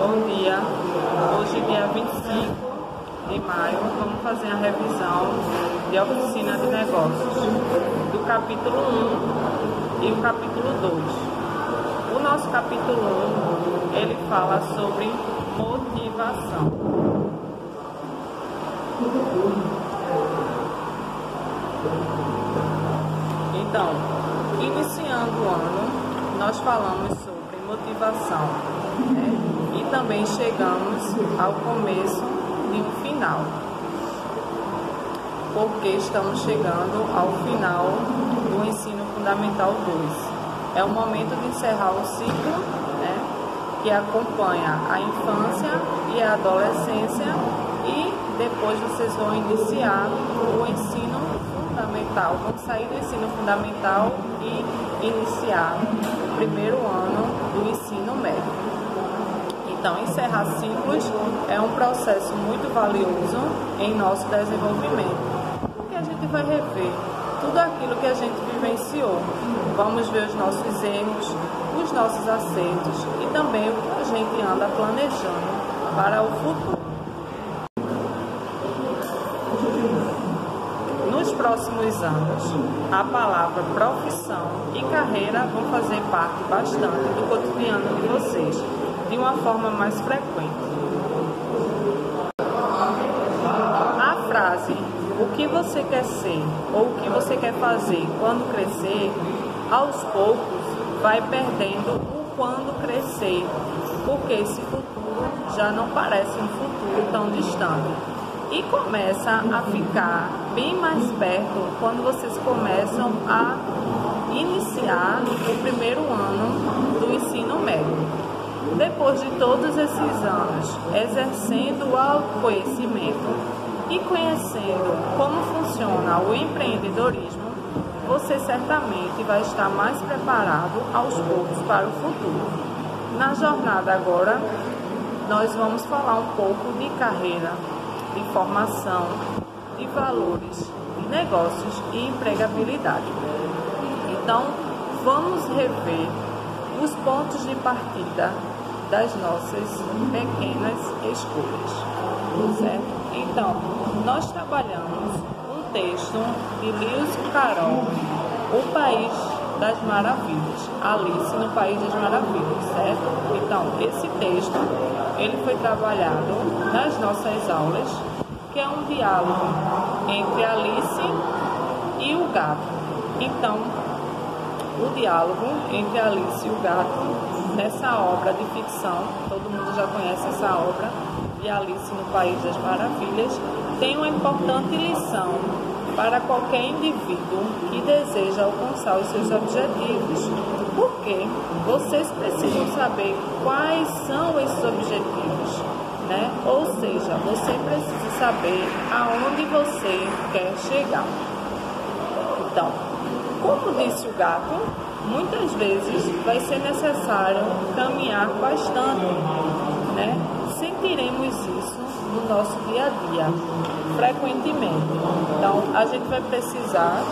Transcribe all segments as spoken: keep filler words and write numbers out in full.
Bom dia, hoje dia vinte e cinco de maio, vamos fazer a revisão de oficina de negócios do capítulo um e o capítulo dois. O nosso capítulo um, ele fala sobre motivação. Então, iniciando o ano, nós falamos sobre motivação, né? E também chegamos ao começo de um final, porque estamos chegando ao final do ensino fundamental dois. É o momento de encerrar o ciclo, né, que acompanha a infância e a adolescência, e depois vocês vão iniciar o ensino fundamental, vão sair do ensino fundamental e iniciar o primeiro ano do ensino médio. Então, encerrar ciclos é um processo muito valioso em nosso desenvolvimento, porque a gente vai rever tudo aquilo que a gente vivenciou. Vamos ver os nossos erros, os nossos acertos e também o que a gente anda planejando para o futuro. Nos próximos anos, a palavra profissão e carreira vão fazer parte bastante do cotidiano de vocês, de uma forma mais frequente. A frase "o que você quer ser" ou "o que você quer fazer quando crescer", aos poucos vai perdendo o "quando crescer", porque esse futuro já não parece um futuro tão distante e começa a ficar bem mais perto quando vocês começam a iniciar o primeiro ano do ensino médio. Depois de todos esses anos exercendo o autoconhecimento e conhecendo como funciona o empreendedorismo, você certamente vai estar mais preparado aos poucos para o futuro. Na jornada agora, nós vamos falar um pouco de carreira, de formação, de valores, de negócios e empregabilidade. Então, vamos rever os pontos de partida das nossas pequenas escolhas, certo? Então, nós trabalhamos um texto de Lewis Carroll, O País das Maravilhas, Alice no País das Maravilhas, certo? Então, esse texto, ele foi trabalhado nas nossas aulas, que é um diálogo entre Alice e o gato. Então, o diálogo entre Alice e o gato, nessa obra de ficção, todo mundo já conhece essa obra, de Alice no País das Maravilhas, tem uma importante lição para qualquer indivíduo que deseja alcançar os seus objetivos, porque vocês precisam saber quais são esses objetivos, né? Ou seja, você precisa saber aonde você quer chegar. Então, como disse o gato, muitas vezes vai ser necessário caminhar bastante, né? Sentiremos isso no nosso dia a dia, frequentemente. Então, a gente vai precisar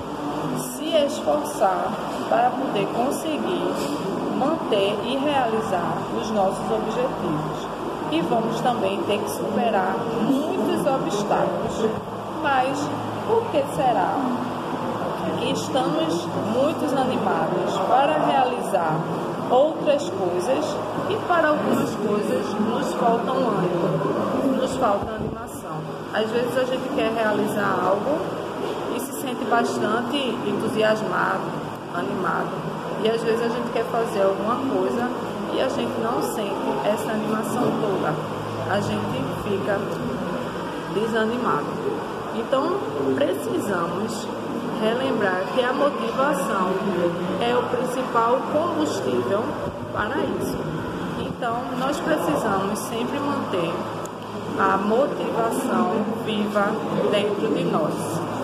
se esforçar para poder conseguir manter e realizar os nossos objetivos. E vamos também ter que superar muitos obstáculos. Mas por que será que estamos muito animados para realizar outras coisas e para algumas coisas nos faltam ânimo, nos falta animação? Às vezes a gente quer realizar algo e se sente bastante entusiasmado, animado, e às vezes a gente quer fazer alguma coisa e a gente não sente essa animação toda, a gente fica desanimado. Então precisamos relembrar que a motivação é o principal combustível para isso. Então, nós precisamos sempre manter a motivação viva dentro de nós.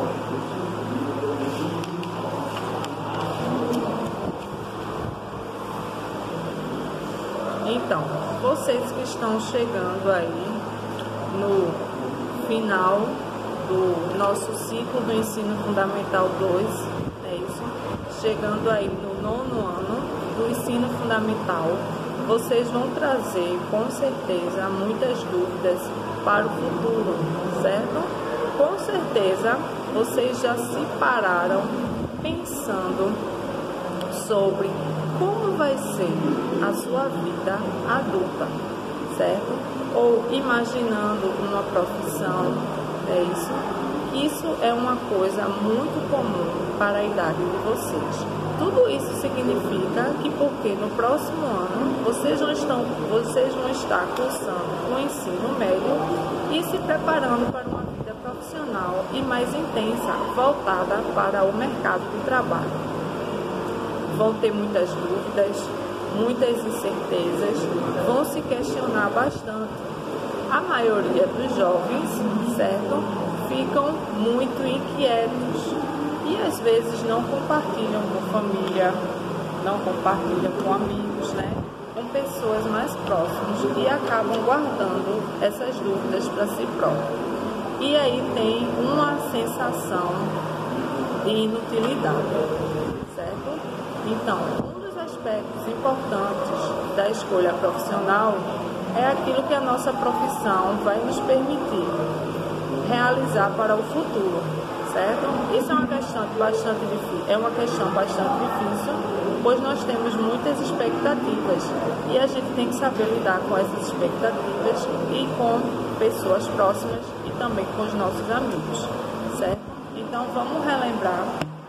Então, vocês que estão chegando aí no final do nosso ciclo do ensino fundamental dois, é isso, chegando aí no nono ano do ensino fundamental, vocês vão trazer com certeza muitas dúvidas para o futuro, certo? Com certeza vocês já se pararam pensando sobre como vai ser a sua vida adulta, certo? Ou imaginando uma profissão, é isso? Isso é uma coisa muito comum para a idade de vocês. Tudo isso significa que porque no próximo ano vocês vão, estão, vocês vão estar cursando o ensino médio e se preparando para uma vida profissional e mais intensa, voltada para o mercado de trabalho. Vão ter muitas dúvidas, muitas incertezas, vão se questionar bastante. A maioria dos jovens, certo, ficam muito inquietos e às vezes não compartilham com família, não compartilham com amigos, né? Com pessoas mais próximas e acabam guardando essas dúvidas para si próprios. E aí tem uma sensação de inutilidade, certo? Então, um dos aspectos importantes da escolha profissional é aquilo que a nossa profissão vai nos permitir realizar para o futuro, certo? Isso é uma questão bastante difícil, é uma questão bastante difícil, pois nós temos muitas expectativas e a gente tem que saber lidar com essas expectativas e com pessoas próximas e também com os nossos amigos, certo? Então vamos relembrar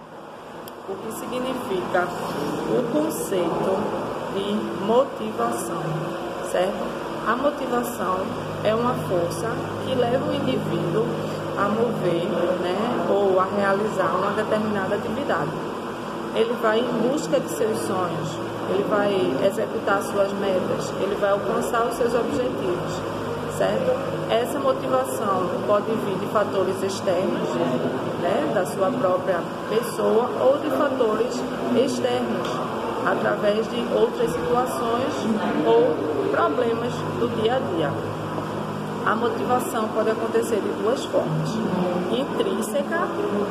o que significa o conceito de motivação, certo? A motivação é uma força que leva o indivíduo a mover, né, ou a realizar uma determinada atividade. Ele vai em busca de seus sonhos, ele vai executar suas metas, ele vai alcançar os seus objetivos, certo? Essa motivação pode vir de fatores externos, né, da sua própria pessoa, ou de fatores externos, através de outras situações ou problemas do dia a dia. A motivação pode acontecer de duas formas, intrínseca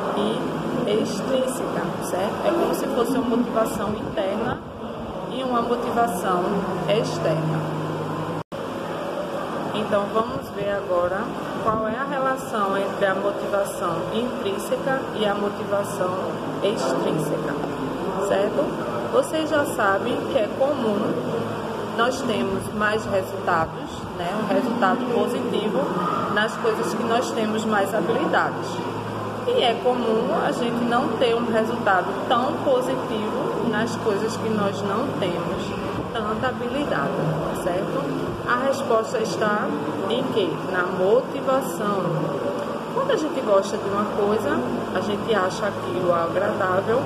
e extrínseca, certo? É como se fosse uma motivação interna e uma motivação externa. Então vamos ver agora qual é a relação entre a motivação intrínseca e a motivação extrínseca, certo? Vocês já sabem que é comum nós temos mais resultados, né, um resultado positivo nas coisas que nós temos mais habilidades. E é comum a gente não ter um resultado tão positivo nas coisas que nós não temos tanta habilidade, certo? A resposta está em quê? Na motivação. Quando a gente gosta de uma coisa, a gente acha aquilo agradável,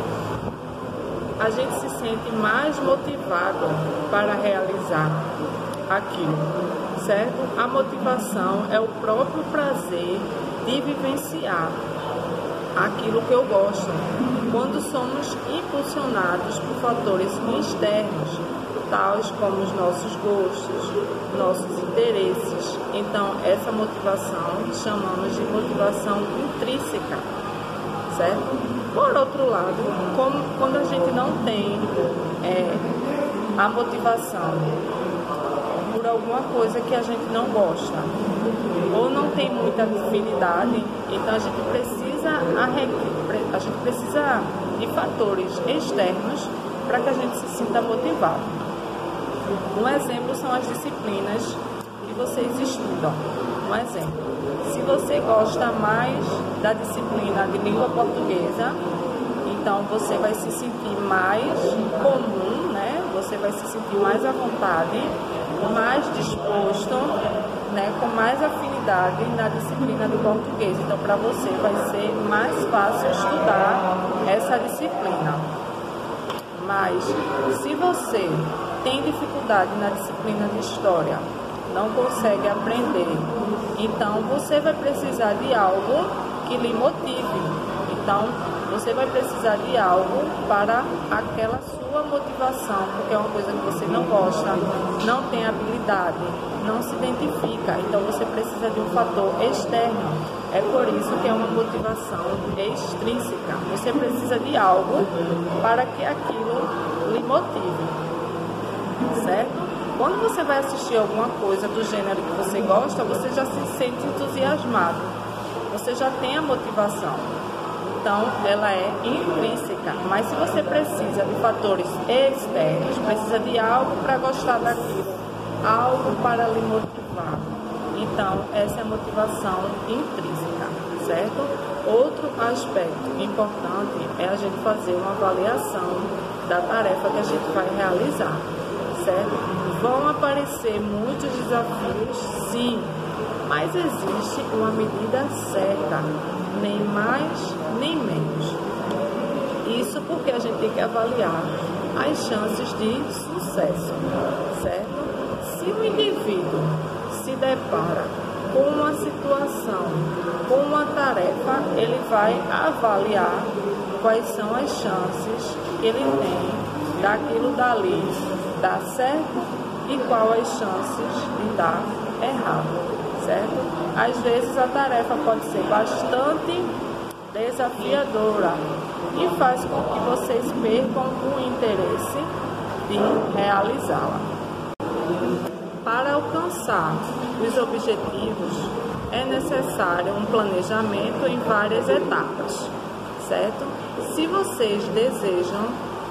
a gente se sente mais motivado para realizar aquilo, certo? A motivação é o próprio prazer de vivenciar aquilo que eu gosto, quando somos impulsionados por fatores externos, tais como os nossos gostos, nossos interesses. Então, essa motivação chamamos de motivação intrínseca, certo? Por outro lado, como, quando a gente não tem é, a motivação por alguma coisa que a gente não gosta, ou não tem muita afinidade, então a gente precisa, a gente precisa de fatores externos para que a gente se sinta motivado. Um exemplo são as disciplinas que vocês estudam. Um exemplo, se você gosta mais da disciplina de língua portuguesa, então você vai se sentir mais comum, né? Você vai se sentir mais à vontade, mais disposto, né? Com mais afinidade na disciplina do português. Então, para você vai ser mais fácil estudar essa disciplina. Mas, se você tem dificuldade na disciplina de história, não consegue aprender, então você vai precisar de algo que lhe motive. Então, você vai precisar de algo para aquela sua motivação, porque é uma coisa que você não gosta, não tem habilidade, não se identifica. Então, você precisa de um fator externo. É por isso que é uma motivação extrínseca. Você precisa de algo para que aquilo lhe motive, certo? Quando você vai assistir alguma coisa do gênero que você gosta, você já se sente entusiasmado, você já tem a motivação. Então, ela é intrínseca. Mas se você precisa de fatores externos, precisa de algo para gostar daquilo, algo para lhe motivar, então essa é a motivação intrínseca, certo? Outro aspecto importante é a gente fazer uma avaliação da tarefa que a gente vai realizar, certo? Vão aparecer muitos desafios, sim, mas existe uma medida certa, nem mais nem menos. Isso porque a gente tem que avaliar as chances de sucesso, certo? Se o indivíduo se depara com uma situação, com uma tarefa, ele vai avaliar quais são as chances que ele tem daquilo dali dar certo e quais as chances de dar errado, certo? Às vezes a tarefa pode ser bastante desafiadora e faz com que vocês percam o interesse de realizá-la. Para alcançar os objetivos, é necessário um planejamento em várias etapas, certo? Se vocês desejam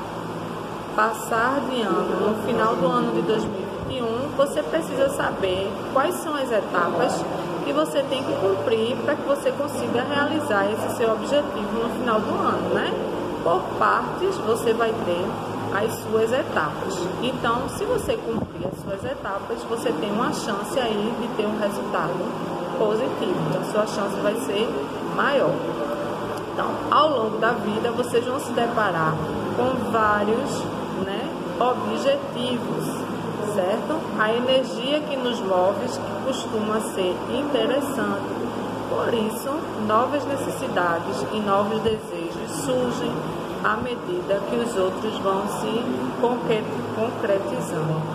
passar de ano no final do ano de dois mil e vinte e um, você precisa saber quais são as etapas que você tem que cumprir para que você consiga realizar esse seu objetivo no final do ano, né? Por partes, você vai ter as suas etapas. Então, se você cumprir as suas etapas, você tem uma chance aí de ter um resultado positivo. Então, sua chance vai ser maior. Então, ao longo da vida, vocês vão se deparar com vários, né, objetivos, certo? A energia que nos move costuma ser interessante. Por isso, novas necessidades e novos desejos surgem à medida que os outros vão se concretizando.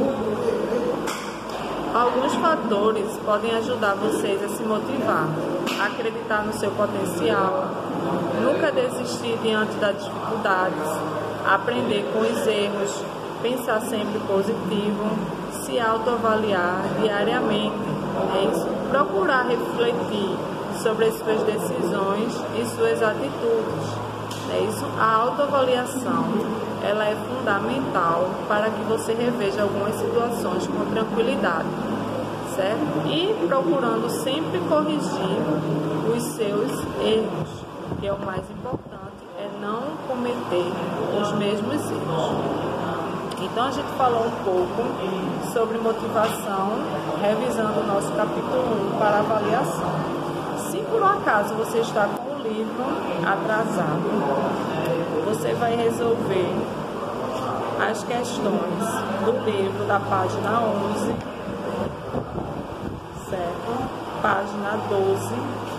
Alguns fatores podem ajudar vocês a se motivar, a acreditar no seu potencial, nunca desistir diante das dificuldades, aprender com os erros, pensar sempre positivo, se autoavaliar diariamente, é isso? Procurar refletir sobre as suas decisões e suas atitudes. É isso? A autoavaliação, ela é fundamental para que você reveja algumas situações com tranquilidade, certo? E procurando sempre corrigir os seus erros, que é o mais importante, é não cometer os mesmos erros. Então a gente falou um pouco sobre motivação, revisando o nosso capítulo um para avaliação. Se por um acaso você está com o livro atrasado, você vai resolver as questões do livro da página onze, certo? Página doze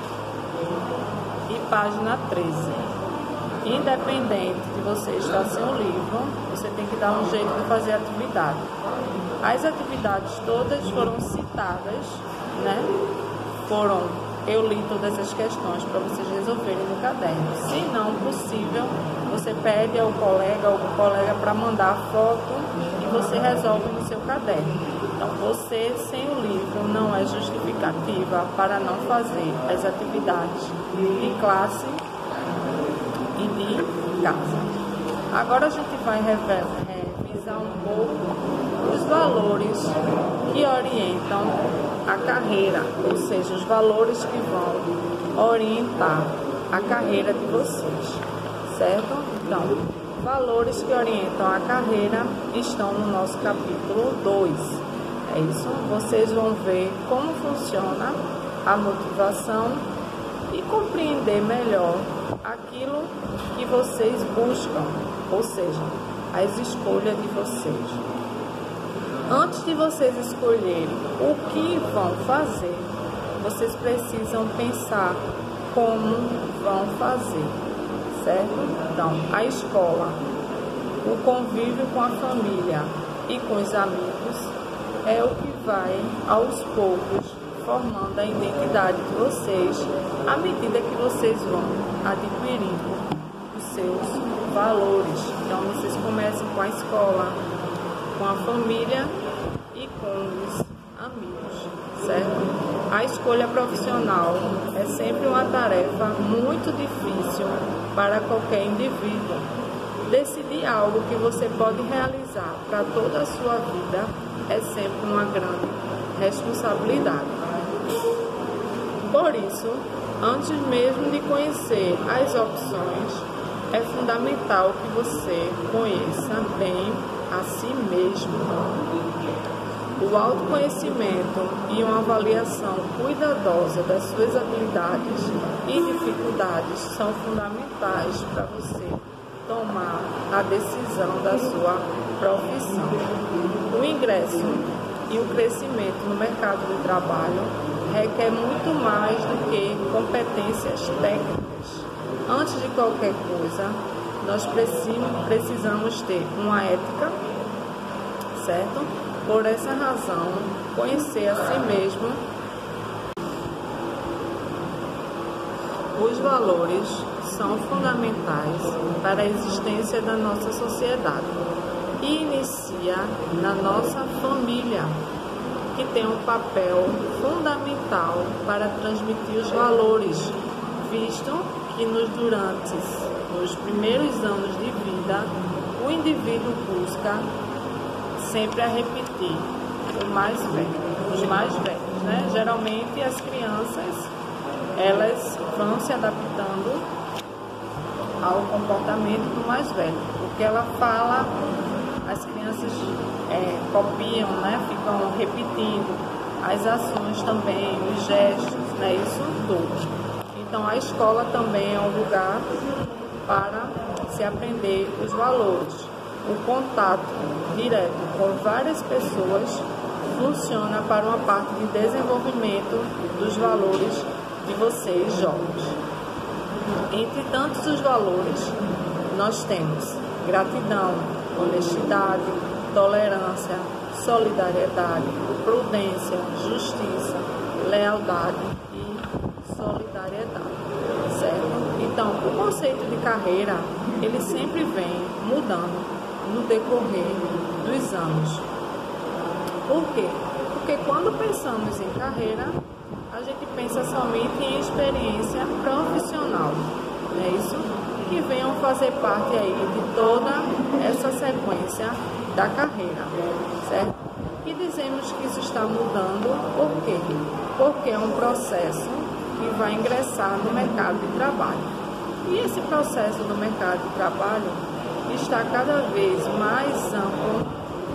e página treze. Independente de você estar sem o livro, você tem que dar um jeito de fazer a atividade. As atividades todas foram citadas, né? Foram, eu li todas as questões para vocês resolverem no caderno. Se não possível, você pede ao colega, ao colega para mandar a foto e você resolve no seu caderno. Então, você sem o livro não é justificativa para não fazer as atividades de classe e de casa. Agora a gente vai revisar um pouco os valores que orientam a carreira, ou seja, os valores que vão orientar a carreira de vocês, certo? Então, valores que orientam a carreira estão no nosso capítulo dois. É isso? Vocês vão ver como funciona a motivação e compreender melhor aquilo que vocês buscam, ou seja, as escolhas de vocês. Antes de vocês escolherem o que vão fazer, vocês precisam pensar como vão fazer, certo? Então, a escola, o convívio com a família e com os amigos é o que vai, aos poucos, formando a identidade de vocês à medida que vocês vão adquirindo os seus valores. Então, vocês começam com a escola, com a família com os amigos, certo? A escolha profissional é sempre uma tarefa muito difícil para qualquer indivíduo. Decidir algo que você pode realizar para toda a sua vida é sempre uma grande responsabilidade. Por isso, antes mesmo de conhecer as opções, é fundamental que você conheça bem a si mesmo. O autoconhecimento e uma avaliação cuidadosa das suas habilidades e dificuldades são fundamentais para você tomar a decisão da sua profissão. O ingresso e o crescimento no mercado de trabalho requer muito mais do que competências técnicas. Antes de qualquer coisa, nós precisamos ter uma ética, certo? Por essa razão, conhecer a si mesmo, os valores são fundamentais para a existência da nossa sociedade e inicia na nossa família, que tem um papel fundamental para transmitir os valores, visto que nos durante os primeiros anos de vida, o indivíduo busca sempre a repetir o mais velho, os mais velhos, né? Geralmente as crianças, elas vão se adaptando ao comportamento do mais velho. O que ela fala, as crianças é, copiam, né? Ficam repetindo as ações também, os gestos, né? Isso tudo. Então a escola também é um lugar para se aprender os valores. O contato direto com várias pessoas funciona para uma parte de desenvolvimento dos valores de vocês, jovens. Entre tantos os valores, nós temos gratidão, honestidade, tolerância, solidariedade, prudência, justiça, lealdade e solidariedade, certo? Então, o conceito de carreira, ele sempre vem mudando no decorrer dos anos. Por quê? Porque quando pensamos em carreira, a gente pensa somente em experiência profissional, é isso? Que venham fazer parte aí de toda essa sequência da carreira, certo? E dizemos que isso está mudando, por quê? Porque é um processo que vai ingressar no mercado de trabalho. E esse processo do mercado de trabalho está cada vez mais amplo,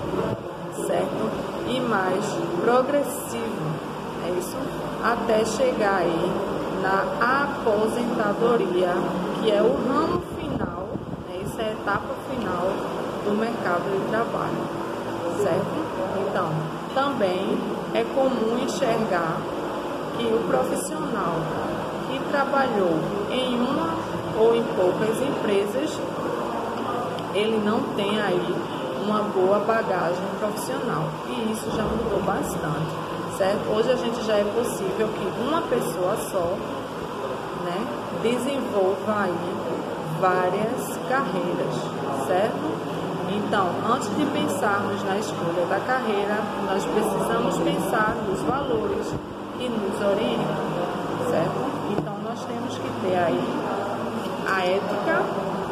certo? E mais progressivo, é isso? Até chegar aí na aposentadoria, que é o ramo final, né? Isso é a etapa final do mercado de trabalho, certo? Então, também é comum enxergar que o profissional que trabalhou em uma ou em poucas empresas, ele não tem aí uma boa bagagem profissional, e isso já mudou bastante, certo? Hoje a gente já é possível que uma pessoa só, né, desenvolva aí várias carreiras, certo? Então, antes de pensarmos na escolha da carreira, nós precisamos pensar nos valores que nos orientam, certo? Então, nós temos que ter aí a ética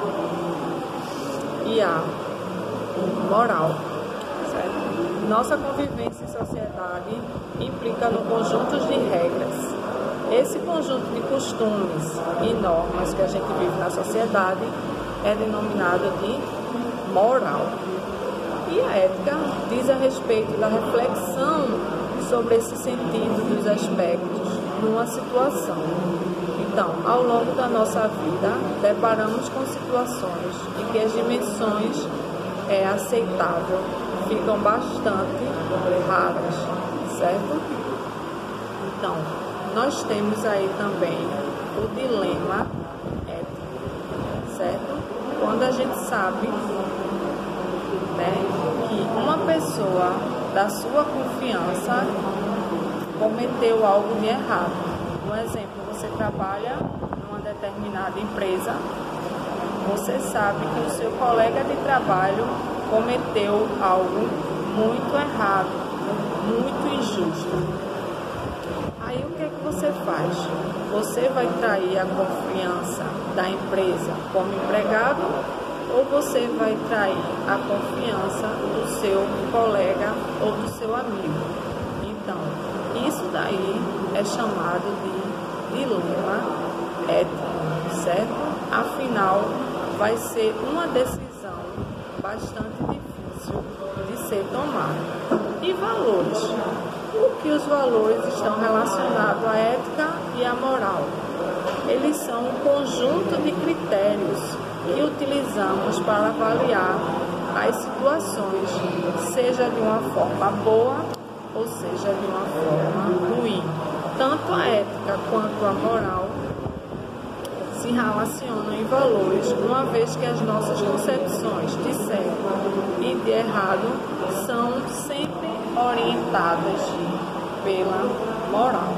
e a moral, certo? Nossa convivência em sociedade implica no conjunto de regras. Esse conjunto de costumes e normas que a gente vive na sociedade é denominado de moral. E a ética diz a respeito da reflexão sobre esse sentido dos aspectos numa situação. Então, ao longo da nossa vida, deparamos com situações em que as dimensões é aceitável ficam bastante raras, certo? Então, nós temos aí também o dilema ético, certo? Quando a gente sabe, né, que uma pessoa da sua confiança cometeu algo de errado. Um exemplo, você trabalha numa determinada empresa, você sabe que o seu colega de trabalho cometeu algo muito errado, muito injusto. Aí o que é que você faz? Você vai trair a confiança da empresa como empregado ou você vai trair a confiança do seu colega ou do seu amigo? Então, isso daí é chamado de dilema ético, certo? Afinal, vai ser uma decisão bastante difícil de ser tomada. E valores? O que os valores estão relacionados à ética e à moral? Eles são um conjunto de critérios que utilizamos para avaliar as situações, seja de uma forma boa ou seja de uma forma ruim. Tanto a ética quanto a moral se relacionam em valores, uma vez que as nossas concepções de certo e de errado são sempre orientadas pela moral.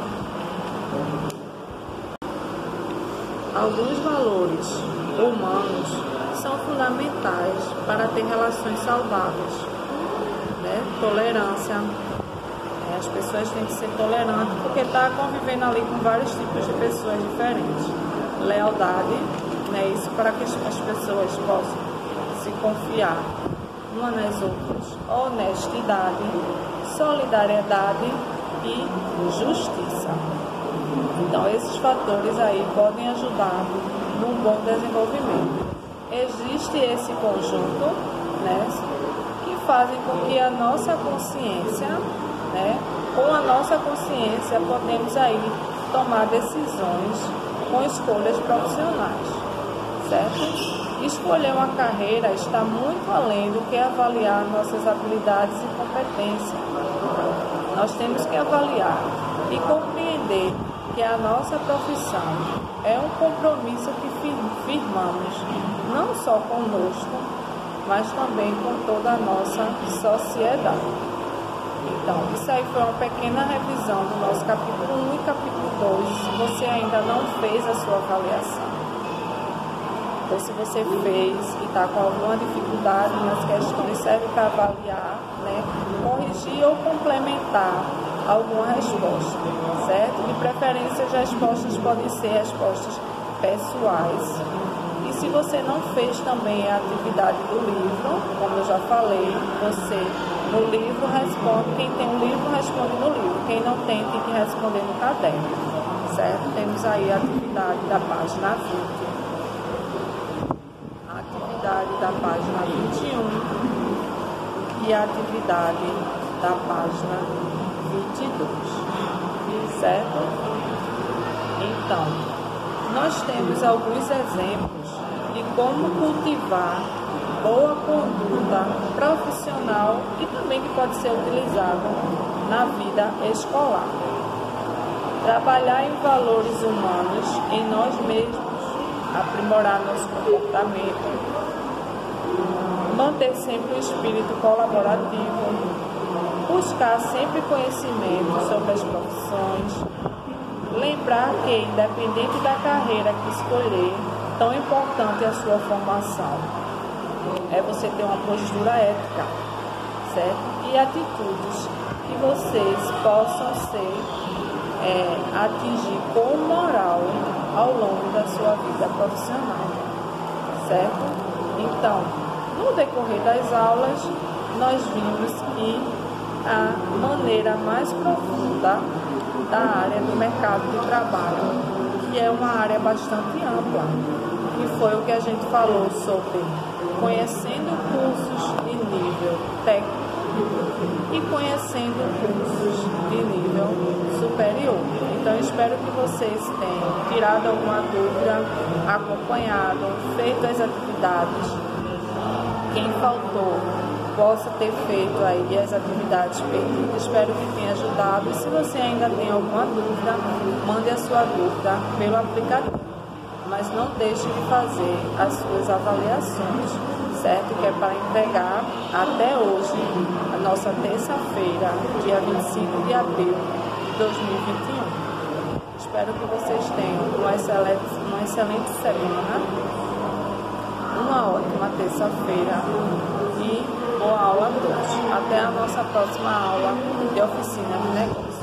Alguns valores humanos são fundamentais para ter relações saudáveis, né? Tolerância. As pessoas têm que ser tolerantes porque está convivendo ali com vários tipos de pessoas diferentes. Lealdade, né? Isso para que as pessoas possam se confiar umas nas outras. Honestidade, solidariedade e justiça. Então, esses fatores aí podem ajudar num bom desenvolvimento. Existe esse conjunto, né, que fazem com que a nossa consciência, né, com a nossa consciência, podemos aí tomar decisões com escolhas profissionais, certo? Escolher uma carreira está muito além do que avaliar nossas habilidades e competências. Nós temos que avaliar e compreender que a nossa profissão é um compromisso que firmamos, não só conosco, mas também com toda a nossa sociedade. Então, isso aí foi uma pequena revisão do nosso capítulo um e capítulo dois, se você ainda não fez a sua avaliação. Ou se você fez e está com alguma dificuldade nas questões, serve para avaliar, né, corrigir ou complementar alguma resposta, certo? De preferência, as respostas podem ser respostas pessoais. E se você não fez também a atividade do livro, como eu já falei, você no livro responde, quem tem o livro responde no livro, quem não tem tem que responder no caderno, certo? Temos aí a atividade da página vinte. A atividade da página vinte e um e a atividade da página vinte e dois, certo? Então, nós temos alguns exemplos de como cultivar boa conduta profissional e também que pode ser utilizado na vida escolar. Trabalhar em valores humanos em nós mesmos, aprimorar nosso comportamento, manter sempre o espírito colaborativo, buscar sempre conhecimento sobre as profissões, lembrar que, independente da carreira que escolher, tão importante é a sua formação é você ter uma postura ética, certo? E atitudes que vocês possam ser, é, atingir com moral ao longo da sua vida profissional, certo? Então, no decorrer das aulas, nós vimos que a maneira mais profunda da área do mercado de trabalho, que é uma área bastante ampla, que foi o que a gente falou sobre conhecendo cursos de nível técnico e conhecendo cursos de nível superior. Então, espero que vocês tenham tirado alguma dúvida, acompanhado, feito as atividades. Quem faltou possa ter feito aí as atividades perdidas. Espero que tenha ajudado. E se você ainda tem alguma dúvida, mande a sua dúvida pelo aplicativo. Mas não deixe de fazer as suas avaliações, certo? Que é para entregar até hoje, a nossa terça-feira, dia vinte e cinco de abril de dois mil e vinte e um. Espero que vocês tenham uma excelente, uma excelente semana, uma ótima terça-feira e boa aula a todos. Até a nossa próxima aula de oficina de negócios.